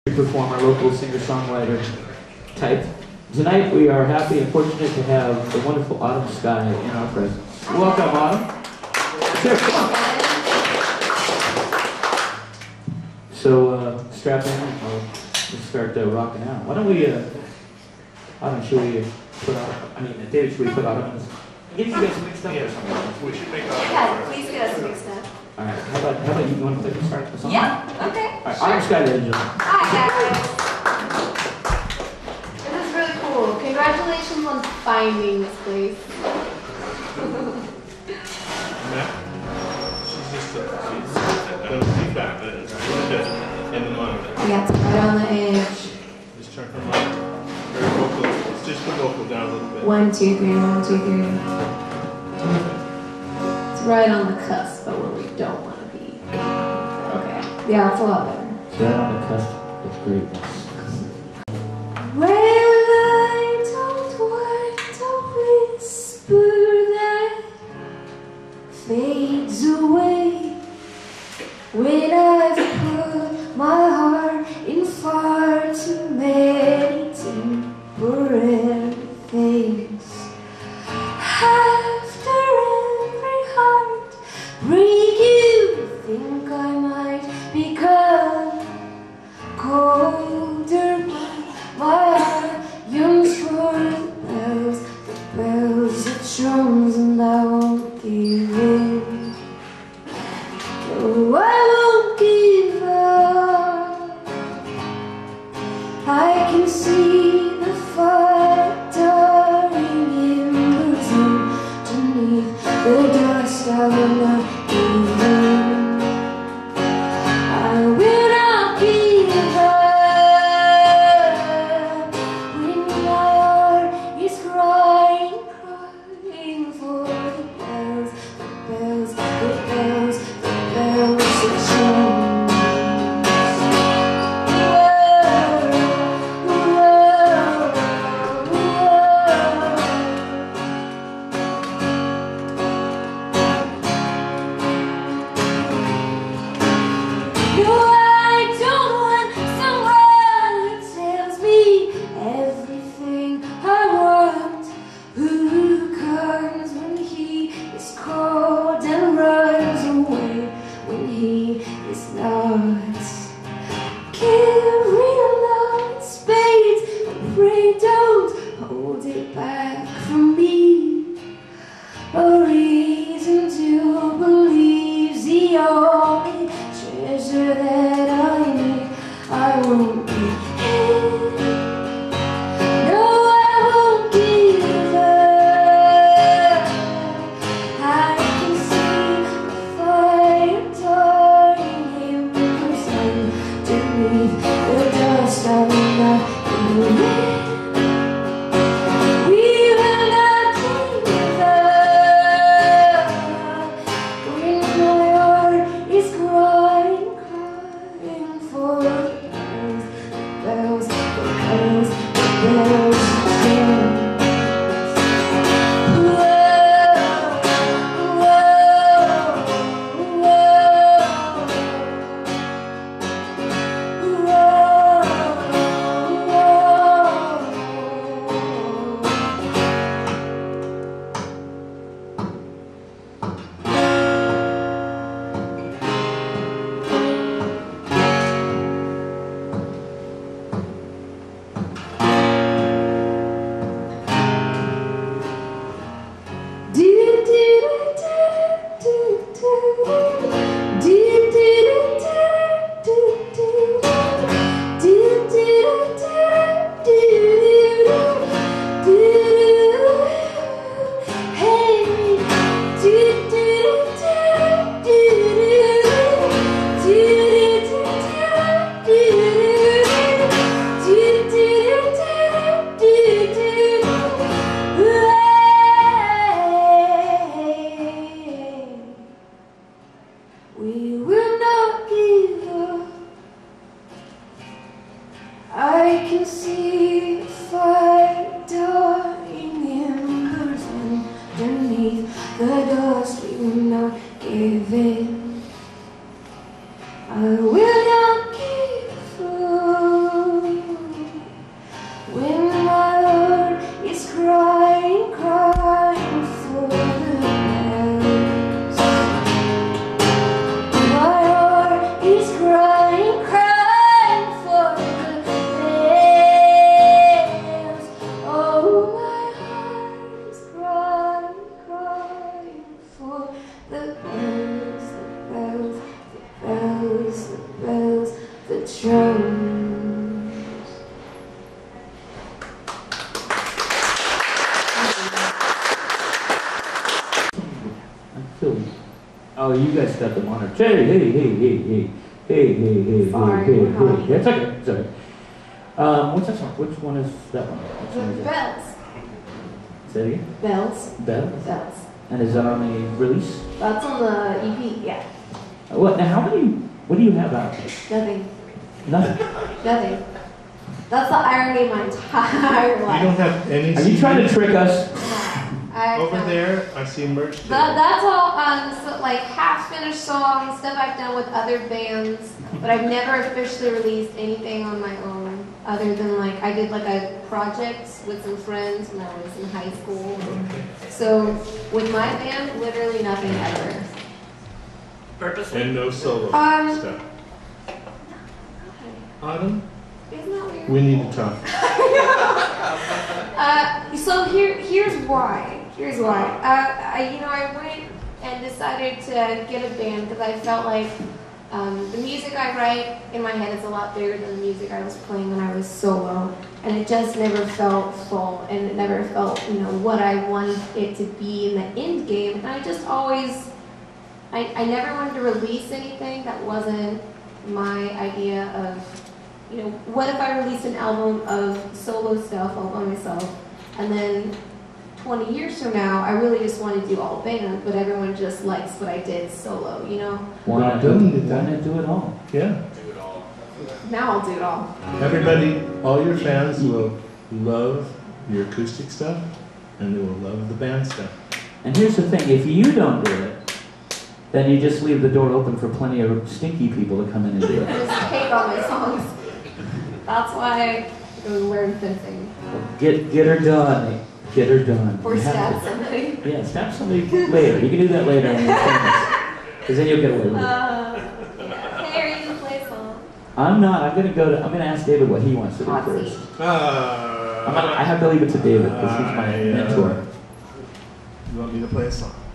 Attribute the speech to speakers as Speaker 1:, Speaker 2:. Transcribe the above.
Speaker 1: Performer, local singer-songwriter type. Tonight we are happy and fortunate to have the wonderful Autumnsky in our presence. Welcome, Autumn. Sure, come on. So strap in and we'll start rocking out. Why don't we, Autumn, should we put Autumn, David, should we put Autumn in this? Get you guys mixed up or something?
Speaker 2: We should make Autumn.
Speaker 3: Yeah, please get us mixed up.
Speaker 1: Alright, how about you want to play the start of the song?
Speaker 3: Yeah, okay.
Speaker 1: Alright,
Speaker 3: Sure.
Speaker 1: Autumnsky, ladies and gentlemen.
Speaker 3: Hi, guys. This is really cool. Congratulations on finding this place.
Speaker 2: She's just feedback in the monitor.
Speaker 3: Yeah, it's right on the edge.
Speaker 2: Just turn her mic. Very vocal. It's just the vocal down a little bit.
Speaker 3: 1, 2, 3, 1, 2, 3. It's right on the cusp, but where we don't want to be. Okay. Yeah, it's a lot better.
Speaker 1: It's right on the cusp of greatness.
Speaker 3: Well, I don't want to whisper that fades away when I've put my heart in far too many temporary things. After every heart break, you think I might become colder, but my heart yearns for the bells that drums, and I won't give in. No, I won't give up. I can see the fire dying embers underneath the dust. I will not give in. I will not give up when my heart is crying, crying for the bells, the bells, the bells, the bells that drums. No, I don't want someone who tells me everything I want, who comes when he is cold and runs away when he is not. Carry along in spades, but pray don't hold it back from me. A reason to believe the only treasure that I need. I won't be hid. No, I won't give up. I can see the fire dying embers underneath the dust. I will not give in. We will not give up when my heart is crying, crying for the bells, the bells, the bells, the bells. We will not give up. I can see the fire dying embers underneath the dust. We will not give in. I will not give up.
Speaker 1: Oh, you guys got the monitor. Hey, hey, hey, hey, hey, hey, hey, hey,
Speaker 3: Sorry,
Speaker 1: hey,
Speaker 3: we're
Speaker 1: hey,
Speaker 3: not.
Speaker 1: hey. It's okay. It's okay. What's that song? Which one is that one? Which one is that?
Speaker 3: Bells.
Speaker 1: Say it again.
Speaker 3: Bells.
Speaker 1: Bells.
Speaker 3: Bells.
Speaker 1: And is that on the release?
Speaker 3: That's on the EP, yeah.
Speaker 1: What? Now, how many? What do you have out?
Speaker 3: Nothing.
Speaker 1: Nothing.
Speaker 3: Nothing. That's the irony of my entire
Speaker 2: You
Speaker 3: life.
Speaker 2: don't have any.
Speaker 1: Are you trying to trick us?
Speaker 2: Over there, I see merch.
Speaker 3: That's all so, like half-finished songs, stuff I've done with other bands, but I've never officially released anything on my own, other than like I did like a project with some friends when I was in high school. So with my band, literally nothing ever.
Speaker 4: Purposely?
Speaker 2: And no solo
Speaker 3: Um,
Speaker 2: stuff. Autumn,
Speaker 3: Isn't that weird?
Speaker 2: we need to talk.
Speaker 3: So here's why. Here's why. I went and decided to get a band because I felt like the music I write in my head is a lot bigger than the music I was playing when I was solo, and it just never felt full, and it never felt what I wanted it to be in the end game. And I just always, I never wanted to release anything that wasn't my idea of, what if I released an album of solo stuff all by myself, and then 20 years from now, I really just want to do all band, but everyone just likes what I did solo,
Speaker 1: Why not do it all?
Speaker 2: Yeah.
Speaker 3: Now I'll do it all.
Speaker 2: Everybody, all your fans will love your acoustic stuff, and they will love the band stuff.
Speaker 1: And here's the thing, if you don't do it, then you just leave the door open for plenty of stinky people to come in and do
Speaker 3: I
Speaker 1: it.
Speaker 3: just hate all my songs. That's why I learn fencing.
Speaker 1: Get her done. Get her done.
Speaker 3: Or
Speaker 1: You have
Speaker 3: stab
Speaker 1: to-
Speaker 3: somebody.
Speaker 1: Yeah, stab somebody later. You can do that later when you're famous. Because then you'll get away with it.
Speaker 3: Yeah. Hey, are you gonna play a song?
Speaker 1: I'm not. I'm gonna ask David what he wants to do
Speaker 3: Hot
Speaker 1: first.
Speaker 3: seat.
Speaker 1: I have to leave it to David because he's my mentor.
Speaker 2: You want me to play a song?